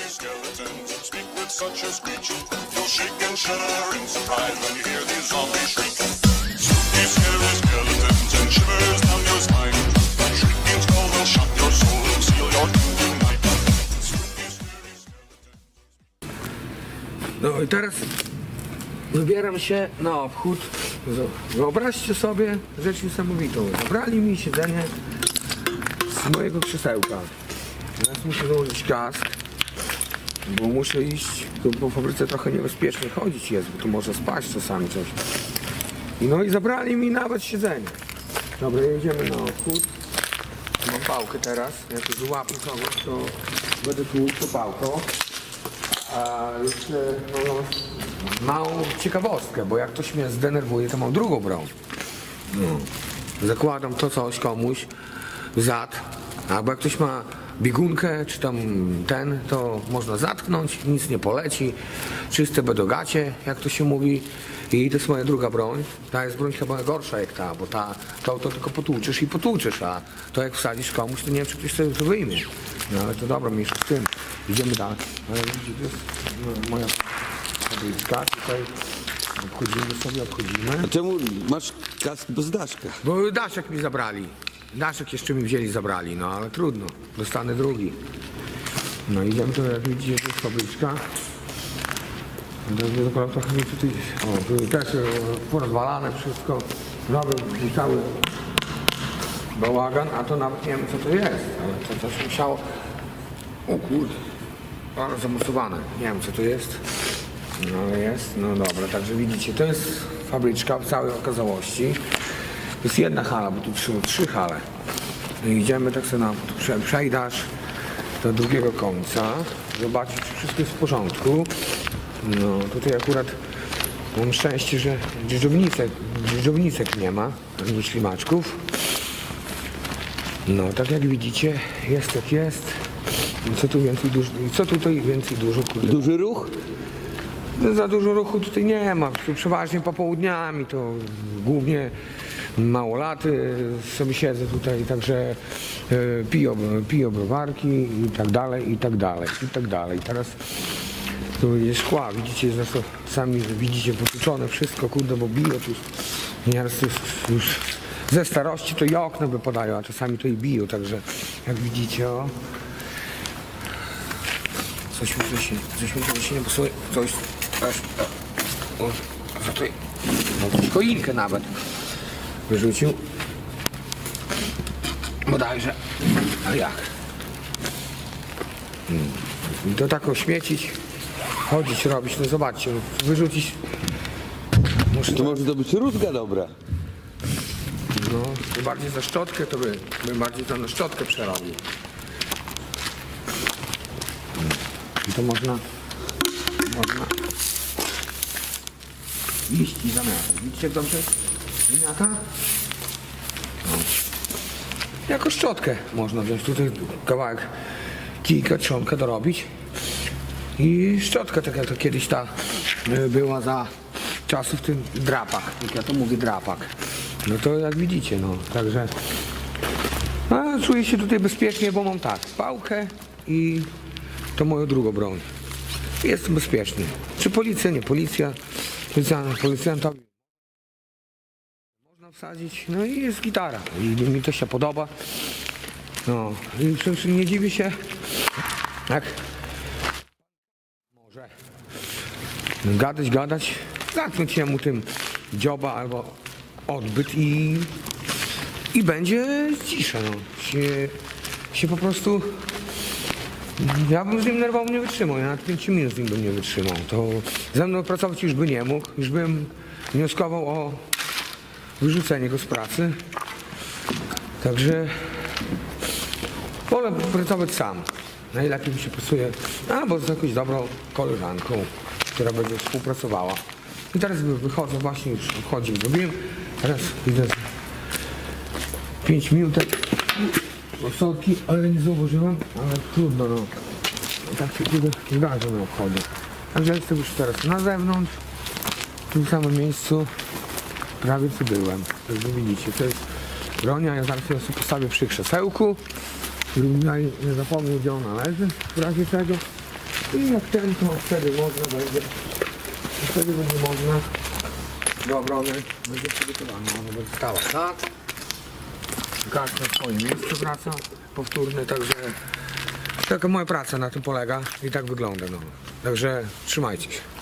skeletons speak with such a screech. You'll shake and shudder in surprise when you hear these zombies shriek. Spooky, scary skeletons and shivers down your spine. Shrieking skulls will shock your soul and seal your doom tonight. Spooky, scary skeletons. No i teraz wybieram się na obchód. Wyobraźcie sobie rzecz niesamowitą. Zabrali mi siedzenie z mojego krzesełka. Teraz muszę założyć kask, bo muszę iść, bo po fabryce trochę niebezpiecznie chodzić jest, bo tu może spaść czasami coś. No i zabrali mi nawet siedzenie. Dobra, jedziemy na obchód. Mam pałkę teraz, jak już złapię kogoś, to będę tu pałką. A jeszcze małą ciekawostkę, bo jak ktoś mnie zdenerwuje, to mam drugą broń. Zakładam to coś komuś w zad, albo jak ktoś ma biegunkę, czy tam to można zatknąć, nic nie poleci, czyste bedogacie, jak to się mówi. I to jest moja druga broń. Ta jest broń chyba gorsza jak ta, bo to tylko potłuczysz i potłuczysz, a to jak wsadzisz komuś, to nie wiem, czy ktoś sobie to wyjmie. No ale to dobra, mniejsza z tym. Idziemy dalej. Ale widzicie, to jest moja fabryka. Tutaj obchodzimy. A czemu masz kask bez daszka? Bo daszek mi zabrali. Daszek jeszcze mi wzięli, zabrali, no ale trudno. Dostanę drugi. No idziemy tu, jak widzicie, to jest fabryczka. Trochę mi tutaj, tu też porozwalane wszystko. Nowy cały bałagan, a to nawet nie wiem co to jest, ale to coś musiało. O kurde, ale zamocowane. Nie wiem co to jest. No ale jest, no dobra, także widzicie, to jest fabryczka w całej okazałości. To jest jedna hala, bo tu trzy hale. No idziemy tak sobie na przejdasz do drugiego końca, zobaczyć czy wszystko jest w porządku. No tutaj akurat mam szczęście, że dżdżownicek nie ma, ani ślimaczków. No tak jak widzicie, jest jak jest. Co tutaj więcej dużo? Kurde. Duży ruch? Za dużo ruchu tutaj nie ma, przeważnie popołudniami to głównie małolaty sobie siedzę tutaj, także piją browarki i tak dalej, i tak dalej, i tak dalej. Teraz tu jest szkła, widzicie, zresztą sami widzicie potłuczone wszystko, kurde, bo biją tu. Nieraz już ze starości to i okna by podają, a czasami to i biją, także jak widzicie, o. Coś mi się nie pasuje, coś aż, za tutaj, choinkę nawet wyrzucił, bodajże, a jak? I to tak ośmiecić, chodzić, robić, no zobaczcie, wyrzucić, muszę To może to być rózga dobra. no, bardziej za szczotkę to by bardziej to na szczotkę przerobił. I to można iść i zamiatać. Widzicie jak dobrze wymiata? No. Jako szczotkę można wziąć. Tutaj kawałek kijka, trzonkę dorobić. I szczotka, tak jak to kiedyś ta była za czasów w tym drapach. Jak ja to mówię, drapak. No to jak widzicie, no. Także czuję się tutaj bezpiecznie, bo mam tak, pałkę i to moją drugą broń. Jestem bezpieczny. Czy policja, nie policja. Policjantowi można wsadzić. No i jest gitara. I mi to się podoba. No i nie dziwię się, jak może gadać, zamknąć jemu tym dzioba albo odbyt i będzie cisza. No. Się po prostu. Ja bym z nim nerwowo nie wytrzymał, ja nawet 5 minut z nim bym nie wytrzymał. To ze mną pracować już by nie mógł, już bym wnioskował o wyrzucenie go z pracy. Także wolę pracować sam. Najlepiej mi się pracuje, albo z jakąś dobrą koleżanką, która będzie współpracowała. I teraz wychodzę, właśnie już wchodzi, zrobiłem. Teraz idę 5 minut. Soki, ale nie zauważyłem, ale trudno, no. Tak się kurde zdarza na obchodzie. Także jestem już teraz na zewnątrz, w tym samym miejscu, prawie co byłem. Także widzicie, to jest bronia, ja zaraz ją sobie postawię przy krzesełku, żebym ja nie zapomniał, gdzie ona leży, w razie czego. I jak ten, to wtedy można będzie. Wtedy będzie można do obrony będzie przygotowana. Ona będzie stała tak. Każdy na swoje miejsce wraca. Powtórny, także taka moja praca na tym polega i tak wygląda. No. Także trzymajcie się.